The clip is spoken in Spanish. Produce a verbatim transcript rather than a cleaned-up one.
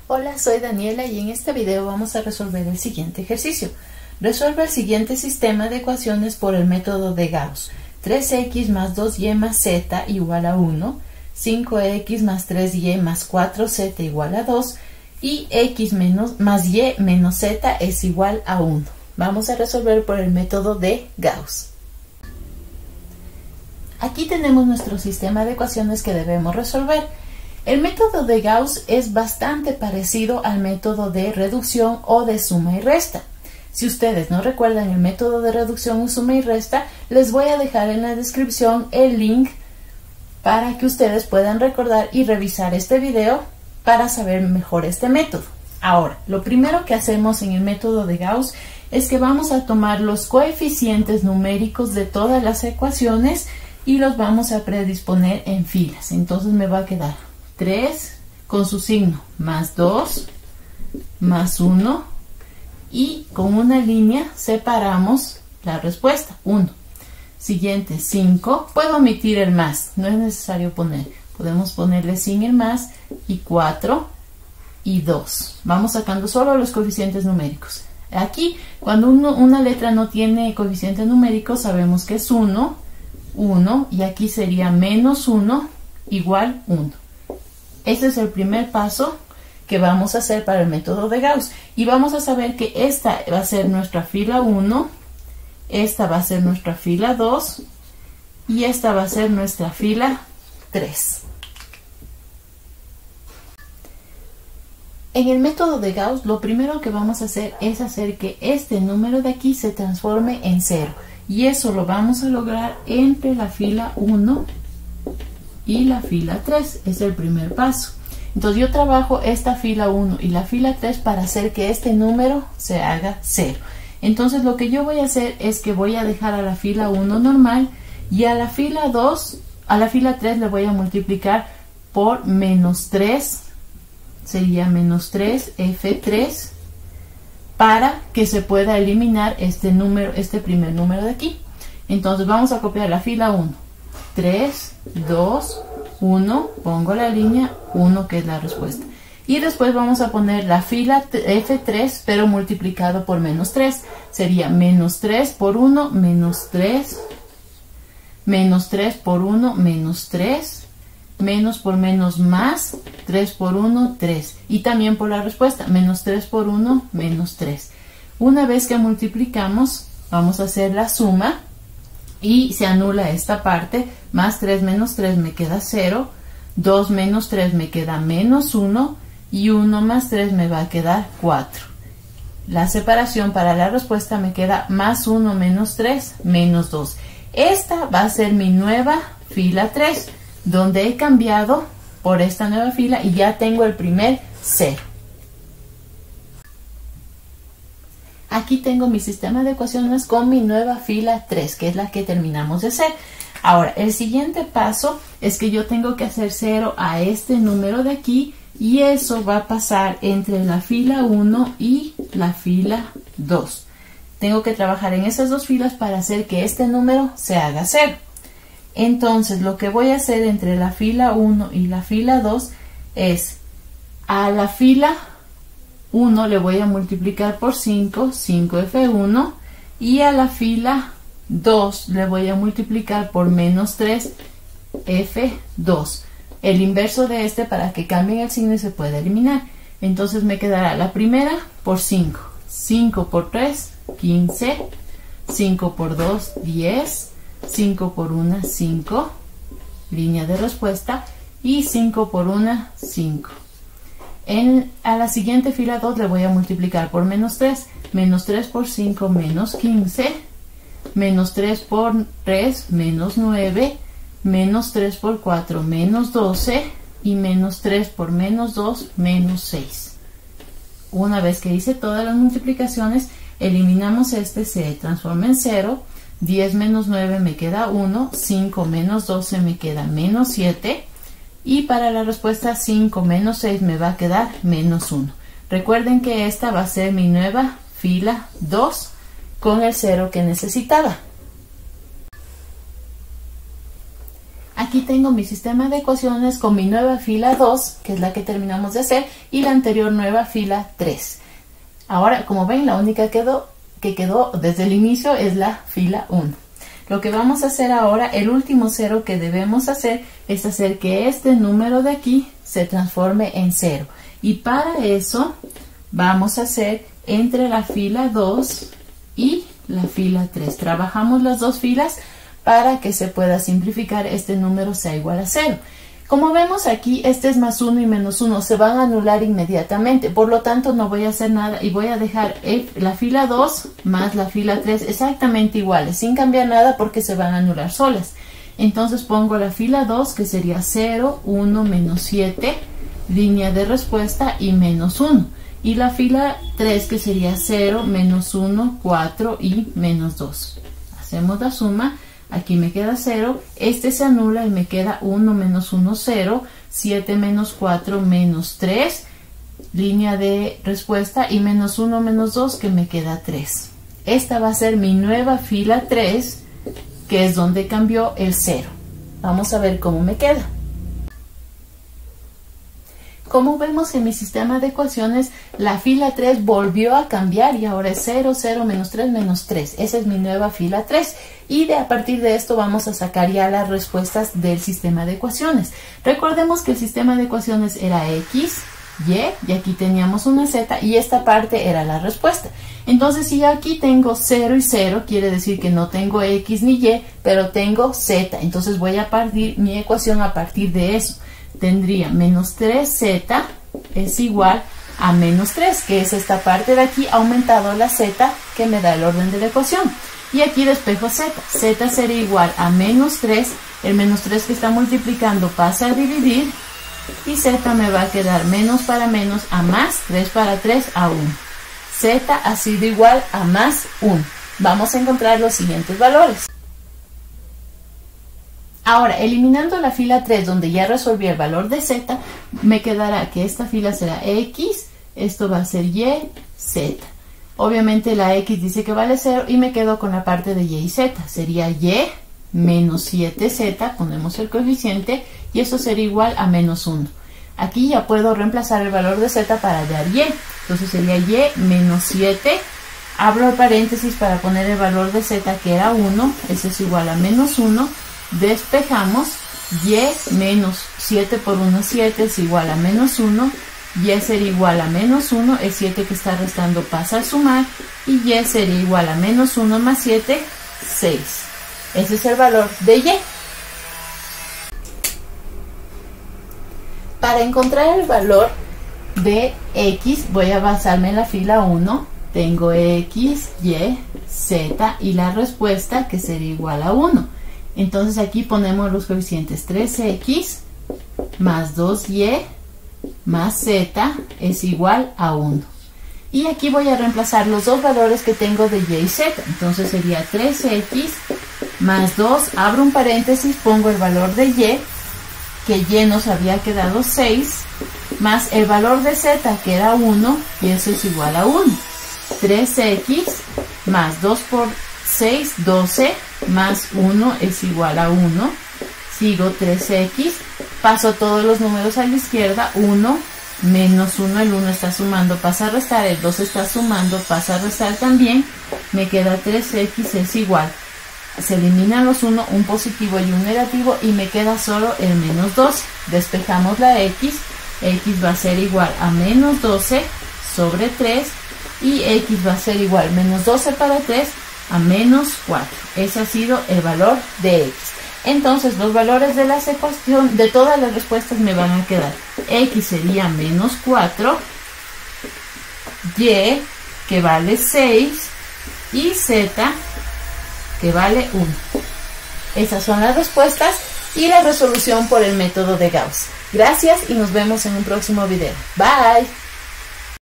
Hola, soy Daniela y en este video vamos a resolver el siguiente ejercicio. Resuelve el siguiente sistema de ecuaciones por el método de Gauss. tres equis más dos ye más z igual a uno, cinco equis más tres ye más cuatro zeta igual a dos y x menos, más y menos z es igual a uno. Vamos a resolver por el método de Gauss. Aquí tenemos nuestro sistema de ecuaciones que debemos resolver. El método de Gauss es bastante parecido al método de reducción o de suma y resta. Si ustedes no recuerdan el método de reducción o suma y resta, les voy a dejar en la descripción el link para que ustedes puedan recordar y revisar este video para saber mejor este método. Ahora, lo primero que hacemos en el método de Gauss es que vamos a tomar los coeficientes numéricos de todas las ecuaciones y los vamos a predisponer en filas. Entonces me va a quedar tres con su signo, más dos, más uno, y con una línea separamos la respuesta, uno. Siguiente, cinco, puedo omitir el más, no es necesario poner, podemos ponerle sin el más, y cuatro, y dos. Vamos sacando solo los coeficientes numéricos. Aquí, cuando uno, una letra no tiene coeficiente numérico, sabemos que es uno, uno, y aquí sería menos uno, igual uno. Este es el primer paso que vamos a hacer para el método de Gauss. Y vamos a saber que esta va a ser nuestra fila uno, esta va a ser nuestra fila dos y esta va a ser nuestra fila tres. En el método de Gauss, lo primero que vamos a hacer es hacer que este número de aquí se transforme en cero. Y eso lo vamos a lograr entre la fila uno y la fila tres, es el primer paso. Entonces yo trabajo esta fila uno y la fila tres para hacer que este número se haga cero. Entonces lo que yo voy a hacer es que voy a dejar a la fila uno normal y a la fila dos, a la fila tres le voy a multiplicar por menos tres, sería menos tres efe tres, para que se pueda eliminar este número, este primer número de aquí. Entonces vamos a copiar la fila uno. tres, dos, uno, pongo la línea uno que es la respuesta. Y después vamos a poner la fila efe tres, pero multiplicado por menos tres. Sería menos tres por uno, menos tres, menos tres por uno, menos tres, menos por menos más, tres por uno, tres. Y también por la respuesta, menos tres por uno, menos tres. Una vez que multiplicamos, vamos a hacer la suma. Y se anula esta parte, más tres menos tres me queda cero, dos menos tres me queda menos uno y uno más tres me va a quedar cuatro. La separación para la respuesta me queda más uno menos tres menos dos. Esta va a ser mi nueva fila tres, donde he cambiado por esta nueva fila y ya tengo el primer cero. Aquí tengo mi sistema de ecuaciones con mi nueva fila tres, que es la que terminamos de hacer. Ahora, el siguiente paso es que yo tengo que hacer cero a este número de aquí y eso va a pasar entre la fila uno y la fila dos. Tengo que trabajar en esas dos filas para hacer que este número se haga cero. Entonces, lo que voy a hacer entre la fila uno y la fila dos es a la fila uno le voy a multiplicar por cinco, cinco efe uno, y a la fila dos le voy a multiplicar por menos tres efe dos. El inverso de este para que cambien el signo y se pueda eliminar. Entonces me quedará la primera por cinco, cinco por tres, quince, cinco por dos, diez, cinco por uno, cinco, línea de respuesta, y cinco por uno, cinco. En, a la siguiente fila dos le voy a multiplicar por menos tres, menos tres por cinco, menos quince, menos tres por tres, menos nueve, menos tres por cuatro, menos doce, y menos tres por menos dos, menos seis. Una vez que hice todas las multiplicaciones, eliminamos este, se transforma en cero, diez menos nueve me queda uno, cinco menos doce me queda menos siete, y para la respuesta cinco menos seis me va a quedar menos uno. Recuerden que esta va a ser mi nueva fila dos con el cero que necesitaba. aquí tengo mi sistema de ecuaciones con mi nueva fila dos, que es la que terminamos de hacer, y la anterior nueva fila tres. Ahora, como ven, la única quedó, que quedó desde el inicio es la fila uno. Lo que vamos a hacer ahora, el último cero que debemos hacer, es hacer que este número de aquí se transforme en cero. Y para eso vamos a hacer entre la fila dos y la fila tres. Trabajamos las dos filas para que se pueda simplificar, este número sea igual a cero. Como vemos aquí, este es más uno y menos uno, se van a anular inmediatamente, por lo tanto no voy a hacer nada y voy a dejar el, la fila dos más la fila tres exactamente iguales, sin cambiar nada porque se van a anular solas. Entonces pongo la fila dos, que sería cero, uno, menos siete, línea de respuesta y menos uno. Y la fila tres, que sería cero, menos uno, cuatro y menos dos. Hacemos la suma. Aquí me queda cero, este se anula y me queda uno menos uno, cero, siete menos cuatro, menos tres, línea de respuesta y menos uno menos dos, que me queda tres. Esta va a ser mi nueva fila tres, que es donde cambió el cero. Vamos a ver cómo me queda. Como vemos en mi sistema de ecuaciones, la fila tres volvió a cambiar y ahora es cero, cero, menos tres, menos tres. Esa es mi nueva fila tres. Y de, a partir de esto vamos a sacar ya las respuestas del sistema de ecuaciones. Recordemos que el sistema de ecuaciones era X, Y, y aquí teníamos una Z, y esta parte era la respuesta. Entonces, si aquí tengo cero y cero, quiere decir que no tengo X ni Y, pero tengo Z. Entonces voy a partir mi ecuación a partir de eso. Tendría menos tres z es igual a menos tres, que es esta parte de aquí, aumentado la z, que me da el orden de la ecuación. Y aquí despejo z. Z sería igual a menos tres. El menos tres que está multiplicando pasa a dividir. Y z me va a quedar menos para menos a más, tres para tres a uno. Z ha sido igual a más uno. Vamos a encontrar los siguientes valores. Ahora, eliminando la fila tres, donde ya resolví el valor de z, me quedará que esta fila será x, esto va a ser y, z. Obviamente la x dice que vale cero y me quedo con la parte de y y z. Sería y menos siete z, ponemos el coeficiente, y eso sería igual a menos uno. Aquí ya puedo reemplazar el valor de z para dar y. Entonces sería y menos siete. Abro el paréntesis para poner el valor de z, que era uno. Eso es igual a menos uno. Despejamos. Y menos siete por uno, siete, es igual a menos uno. Y sería igual a menos uno. El siete que está restando pasa a sumar. Y y sería igual a menos uno más siete, seis. Ese es el valor de y. Para encontrar el valor de x, voy a basarme en la fila uno. Tengo x, y, z y la respuesta, que sería igual a uno. Entonces aquí ponemos los coeficientes. tres x más dos y más z es igual a uno. Y aquí voy a reemplazar los dos valores que tengo de y y z. Entonces sería tres x más dos, abro un paréntesis, pongo el valor de y, que y nos había quedado seis, más el valor de z, que era uno, y eso es igual a uno. tres x más dos por seis, doce, más uno es igual a uno. Sigo tres x, paso todos los números a la izquierda, uno, menos uno, el uno está sumando, pasa a restar, el dos está sumando, pasa a restar también, me queda tres x es igual. Se eliminan los uno, un positivo y un negativo, y me queda solo el menos doce. Despejamos la x, x va a ser igual a menos doce sobre tres, y x va a ser igual menos doce para tres a menos cuatro. Ese ha sido el valor de x. Entonces los valores de la ecuación, de todas las respuestas, me van a quedar: x sería menos cuatro, y que vale seis y z que vale uno. Esas son las respuestas y la resolución por el método de Gauss. Gracias y nos vemos en un próximo video. Bye.